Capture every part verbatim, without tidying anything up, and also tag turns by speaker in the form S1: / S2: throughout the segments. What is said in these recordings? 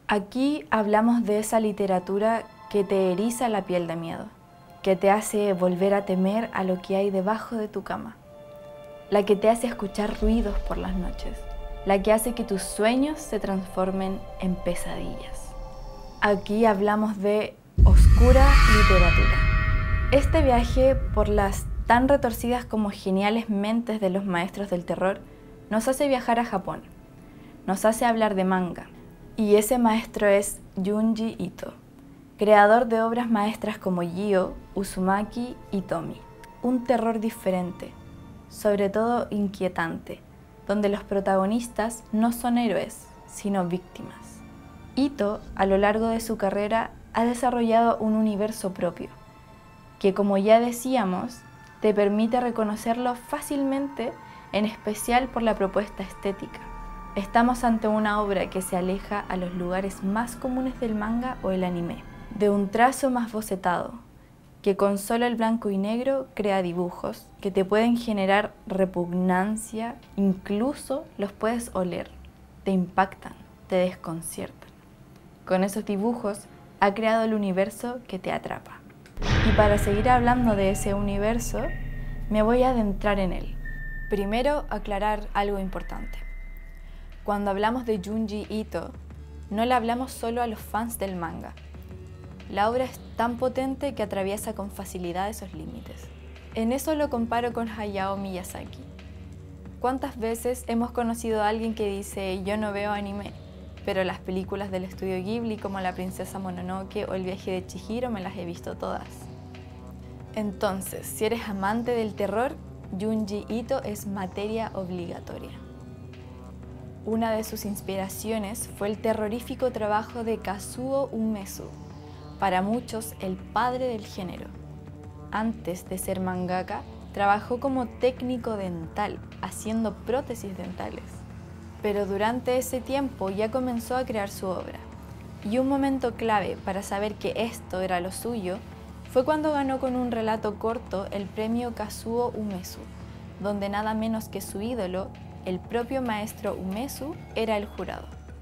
S1: Aquí hablamos de esa literatura que te eriza la piel de miedo, que te hace volver a temer a lo que hay debajo de tu cama, la que te hace escuchar ruidos por las noches, la que hace que tus sueños se transformen en pesadillas. Aquí hablamos de oscura literatura. Este viaje por las tan retorcidas como geniales mentes de los maestros del terror nos hace viajar a Japón, nos hace hablar de manga, y ese maestro es Junji Ito, creador de obras maestras como Zi-O, Uzumaki y Tomie. Un terror diferente, sobre todo inquietante, donde los protagonistas no son héroes, sino víctimas. Ito, a lo largo de su carrera, ha desarrollado un universo propio, que como ya decíamos, te permite reconocerlo fácilmente, en especial por la propuesta estética. Estamos ante una obra que se aleja a los lugares más comunes del manga o el anime, de un trazo más bocetado, que con solo el blanco y negro crea dibujos que te pueden generar repugnancia, incluso los puedes oler, te impactan, te desconciertan. Con esos dibujos ha creado el universo que te atrapa. Y para seguir hablando de ese universo, me voy a adentrar en él. Primero, aclarar algo importante. Cuando hablamos de Junji Ito, no le hablamos solo a los fans del manga. La obra es tan potente que atraviesa con facilidad esos límites. En eso lo comparo con Hayao Miyazaki. ¿Cuántas veces hemos conocido a alguien que dice yo no veo anime, pero las películas del estudio Ghibli como La princesa Mononoke o El viaje de Chihiro me las he visto todas? Entonces, si eres amante del terror, Junji Ito es materia obligatoria. Una de sus inspiraciones fue el terrorífico trabajo de Kazuo Umezu, para muchos el padre del género. Antes de ser mangaka, trabajó como técnico dental, haciendo prótesis dentales. Pero durante ese tiempo ya comenzó a crear su obra. Y un momento clave para saber que esto era lo suyo fue cuando ganó con un relato corto el premio Kazuo Umezu, donde nada menos que su ídolo, el propio maestro Umezu, era el jurado.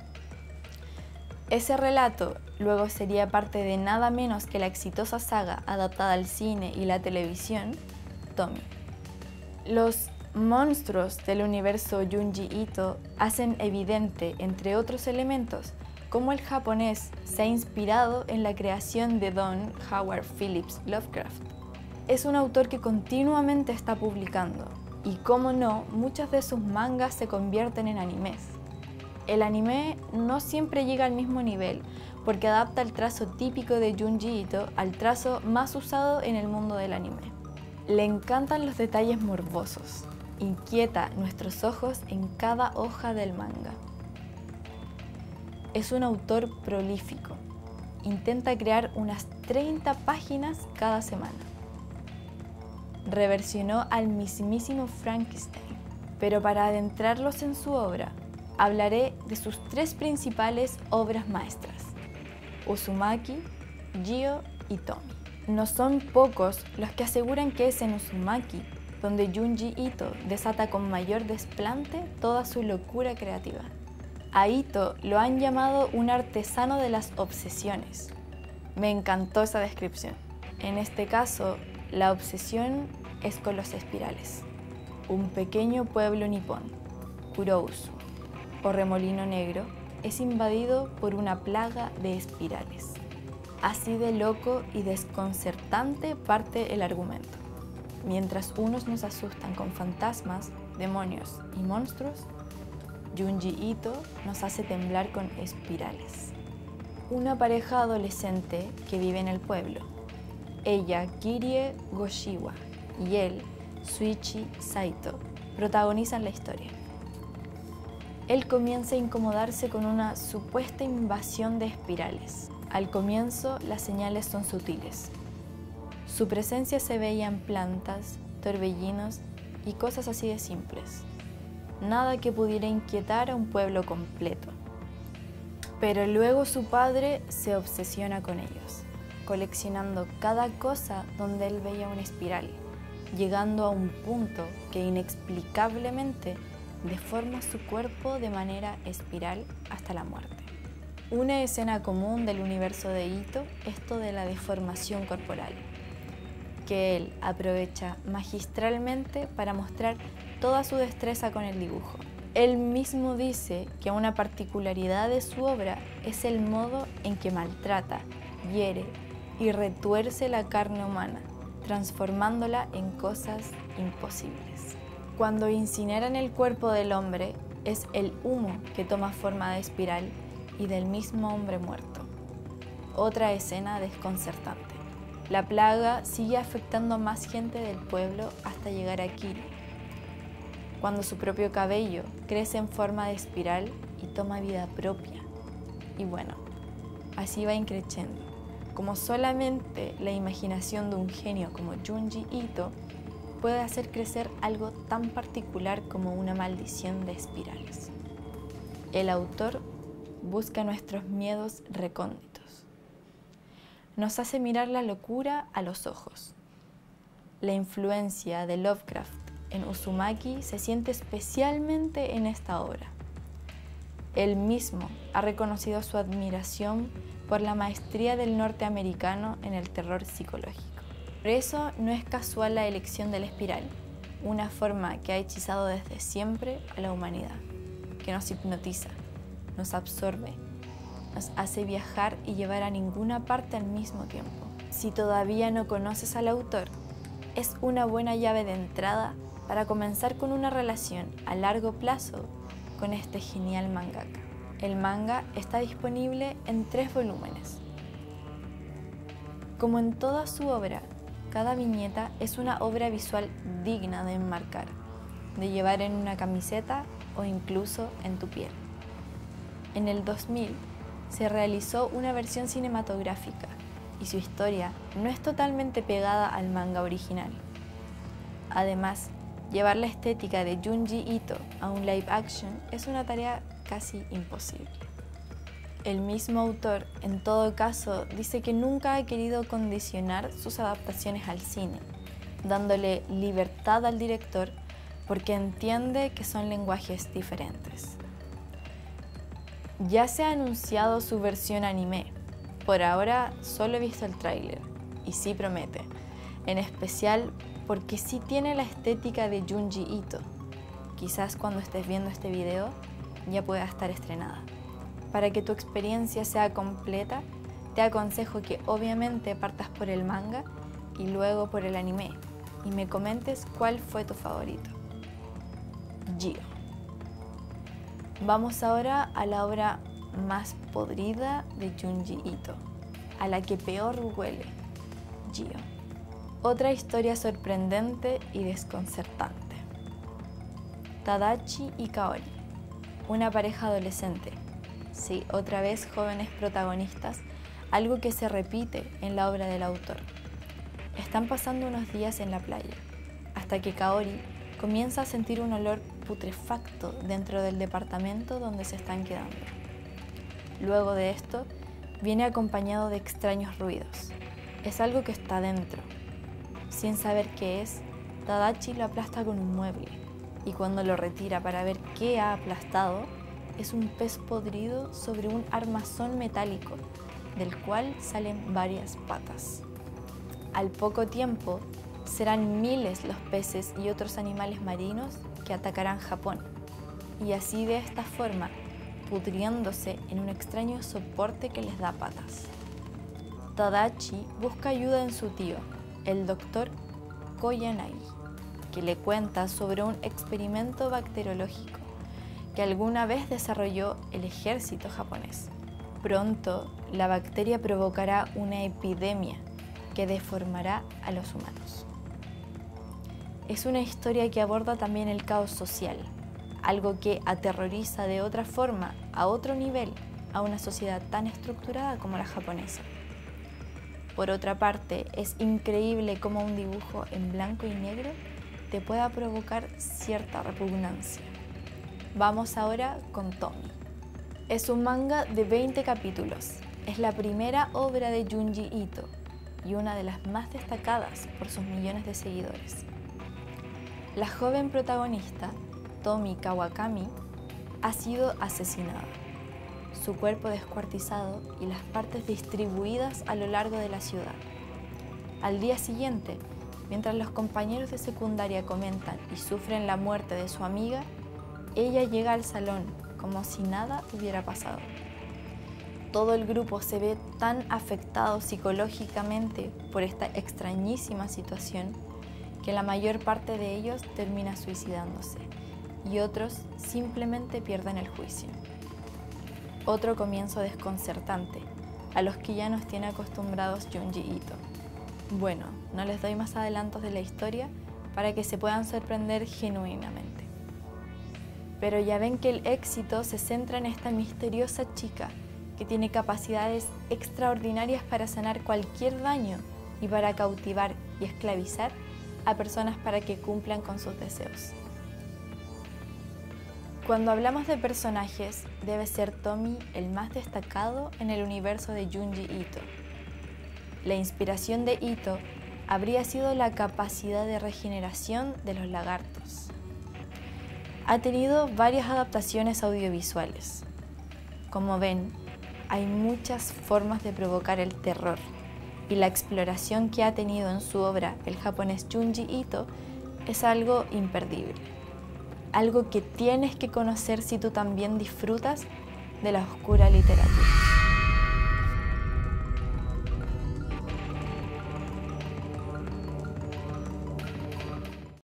S1: Ese relato luego sería parte de nada menos que la exitosa saga adaptada al cine y la televisión, Tomie. Los monstruos del universo Junji Ito hacen evidente, entre otros elementos, cómo el japonés se ha inspirado en la creación de Don Howard Phillips Lovecraft. Es un autor que continuamente está publicando, y cómo no, muchas de sus mangas se convierten en animes. El anime no siempre llega al mismo nivel, porque adapta el trazo típico de Junji Ito al trazo más usado en el mundo del anime. Le encantan los detalles morbosos, inquieta nuestros ojos en cada hoja del manga. Es un autor prolífico, intenta crear unas treinta páginas cada semana. Reversionó al mismísimo Frankenstein, pero para adentrarlos en su obra, hablaré de sus tres principales obras maestras, Uzumaki, Zi-O y Tomie. No son pocos los que aseguran que es en Uzumaki donde Junji Ito desata con mayor desplante toda su locura creativa. A Ito lo han llamado un artesano de las obsesiones. Me encantó esa descripción. En este caso, la obsesión es con los espirales. Un pequeño pueblo nipón, Kurousu, o Remolino Negro, es invadido por una plaga de espirales. Así de loco y desconcertante parte el argumento. Mientras unos nos asustan con fantasmas, demonios y monstruos, Junji Ito nos hace temblar con espirales. Una pareja adolescente que vive en el pueblo. Ella, Kirie Goshiwa, y él, Shuichi Saito, protagonizan la historia. Él comienza a incomodarse con una supuesta invasión de espirales. Al comienzo, las señales son sutiles. Su presencia se veía en plantas, torbellinos y cosas así de simples. Nada que pudiera inquietar a un pueblo completo. Pero luego su padre se obsesiona con ellos, coleccionando cada cosa donde él veía una espiral, llegando a un punto que inexplicablemente deforma su cuerpo de manera espiral hasta la muerte. Una escena común del universo de Ito es esto de la deformación corporal, que él aprovecha magistralmente para mostrar toda su destreza con el dibujo. Él mismo dice que una particularidad de su obra es el modo en que maltrata, hiere y retuerce la carne humana, transformándola en cosas imposibles. Cuando incineran el cuerpo del hombre, es el humo que toma forma de espiral y del mismo hombre muerto. Otra escena desconcertante. La plaga sigue afectando a más gente del pueblo hasta llegar a Kiri, cuando su propio cabello crece en forma de espiral y toma vida propia. Y bueno, así va increciendo, como solamente la imaginación de un genio como Junji Ito puede hacer crecer algo tan particular como una maldición de espirales. El autor busca nuestros miedos recónditos. Nos hace mirar la locura a los ojos. La influencia de Lovecraft en Uzumaki se siente especialmente en esta obra. Él mismo ha reconocido su admiración por la maestría del norteamericano en el terror psicológico. Por eso no es casual la elección de la espiral, una forma que ha hechizado desde siempre a la humanidad, que nos hipnotiza, nos absorbe, nos hace viajar y llevar a ninguna parte al mismo tiempo. Si todavía no conoces al autor, es una buena llave de entrada para comenzar con una relación a largo plazo con este genial mangaka. El manga está disponible en tres volúmenes. Como en toda su obra, cada viñeta es una obra visual digna de enmarcar, de llevar en una camiseta o incluso en tu piel. En el dos mil se realizó una versión cinematográfica y su historia no es totalmente pegada al manga original. Además, llevar la estética de Junji Ito a un live action es una tarea casi imposible. El mismo autor, en todo caso, dice que nunca ha querido condicionar sus adaptaciones al cine, dándole libertad al director porque entiende que son lenguajes diferentes. Ya se ha anunciado su versión anime. Por ahora solo he visto el tráiler y sí promete, en especial porque sí tiene la estética de Junji Ito. Quizás cuando estés viendo este video ya pueda estar estrenada. Para que tu experiencia sea completa, te aconsejo que obviamente partas por el manga y luego por el anime y me comentes cuál fue tu favorito. Gyo. Vamos ahora a la obra más podrida de Junji Ito, a la que peor huele, Gyo. Otra historia sorprendente y desconcertante. Tadachi y Kaori, una pareja adolescente. Sí, otra vez jóvenes protagonistas, algo que se repite en la obra del autor. Están pasando unos días en la playa, hasta que Kaori comienza a sentir un olor putrefacto dentro del departamento donde se están quedando. Luego de esto, viene acompañado de extraños ruidos. Es algo que está dentro. Sin saber qué es, Tadachi lo aplasta con un mueble, y cuando lo retira para ver qué ha aplastado, es un pez podrido sobre un armazón metálico, del cual salen varias patas. Al poco tiempo, serán miles los peces y otros animales marinos que atacarán Japón, y así de esta forma, pudriéndose en un extraño soporte que les da patas. Tadachi busca ayuda en su tío, el doctor Koyanagi, que le cuenta sobre un experimento bacteriológico que alguna vez desarrolló el ejército japonés. Pronto, la bacteria provocará una epidemia que deformará a los humanos. Es una historia que aborda también el caos social, algo que aterroriza de otra forma, a otro nivel, a una sociedad tan estructurada como la japonesa. Por otra parte, es increíble cómo un dibujo en blanco y negro te pueda provocar cierta repugnancia. Vamos ahora con Tommy. Es un manga de veinte capítulos. Es la primera obra de Junji Ito y una de las más destacadas por sus millones de seguidores. La joven protagonista, Tomi Kawakami, ha sido asesinada. su cuerpo descuartizado y las partes distribuidas a lo largo de la ciudad. Al día siguiente, mientras los compañeros de secundaria comentan y sufren la muerte de su amiga, ella llega al salón como si nada hubiera pasado. Todo el grupo se ve tan afectado psicológicamente por esta extrañísima situación que la mayor parte de ellos termina suicidándose y otros simplemente pierden el juicio. Otro comienzo desconcertante, a los que ya nos tiene acostumbrados Junji Ito. Bueno, no les doy más adelantos de la historia para que se puedan sorprender genuinamente. Pero ya ven que el éxito se centra en esta misteriosa chica que tiene capacidades extraordinarias para sanar cualquier daño y para cautivar y esclavizar a personas para que cumplan con sus deseos. Cuando hablamos de personajes, debe ser Tommy el más destacado en el universo de Junji Ito. La inspiración de Ito habría sido la capacidad de regeneración de los lagartos. Ha tenido varias adaptaciones audiovisuales. Como ven, hay muchas formas de provocar el terror y la exploración que ha tenido en su obra el japonés Junji Ito es algo imperdible. Algo que tienes que conocer si tú también disfrutas de la oscura literatura.